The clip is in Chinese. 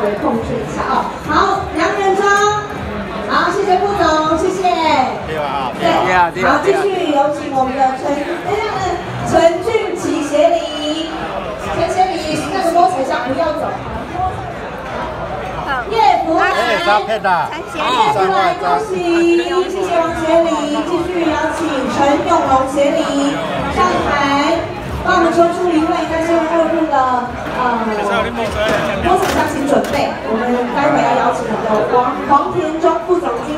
微控制一下哦。好，2人装，好，谢谢副总，谢谢。对，好，继续有请我们的陈俊琪协理，陈协理，那个摸水箱不要走。叶福来，叶福来，恭喜，谢谢王协理，继续邀请陈永龙协理上台。 帮我们抽出一位在现2路的摸水箱，请准备。我们待会要邀请我们的黄田中副总监。